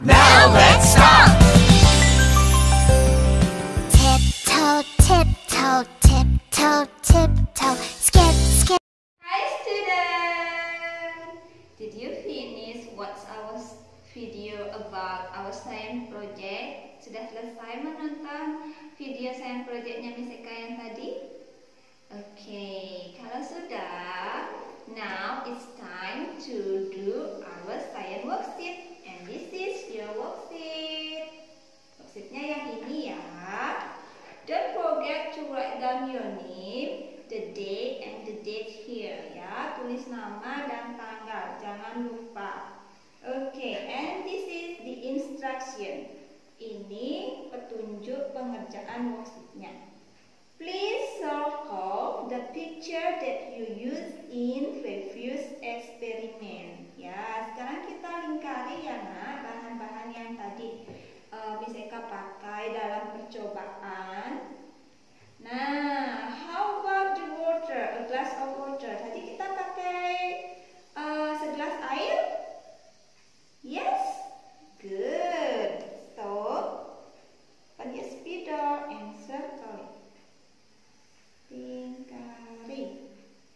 Now let's stop! Tiptoe, tiptoe, tiptoe, tiptoe, skip, skip. Hi students! Did you finish watch our video about our science project? Sudah selesai menonton video science projectnya Miss Eka yang tadi? Oke, kalau sudah, now it's time to do our science worksheet. And this is your worksheet. Worksheetnya yang ini ya. Don't forget to write down your name, the day and the date here ya. Tulis nama dan tanggal, jangan lupa. Okay, and this is the instruction. Ini petunjuk pengerjaan worksheetnya. Please circle the picture that you use in previous experiment. Ya, sekarang kita lingkari ya nak bahan-bahan yang tadi Miss Eka pakai dalam percobaan. Nah, how about the water? A glass of water. Tadi kita pakai segelas air. Yes, good. So, open your spidol and circle it. Lingkari.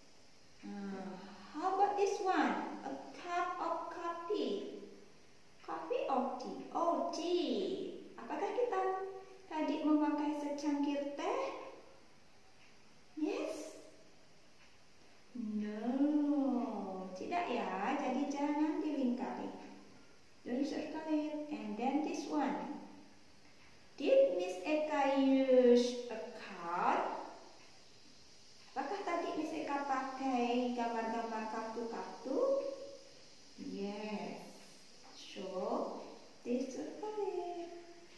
How about this one? A cup of coffee. Coffee or tea? Oh, tea. Apakah kita tadi memakai secangkir teh? Yes? No, tidak ya. Jadi jangan dilingkari. Don't circle it. And then this one. Did Miss Eka use a card? Apakah tadi Miss Eka pakai gambar-gambar kartu-kartu? Yes. So, this circle it.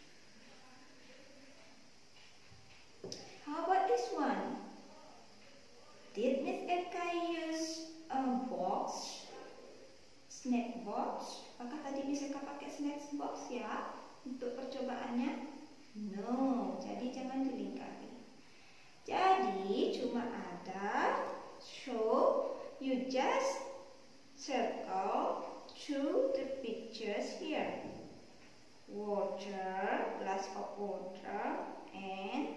How about this one? Did Miss Eka use a box? Snack box? Apakah tadi Miss Eka pakai snack box ya untuk percobaannya? No, jadi jangan dilingkari. Jadi cuma ada, so you just circle to the pictures here. Water, glass of water, and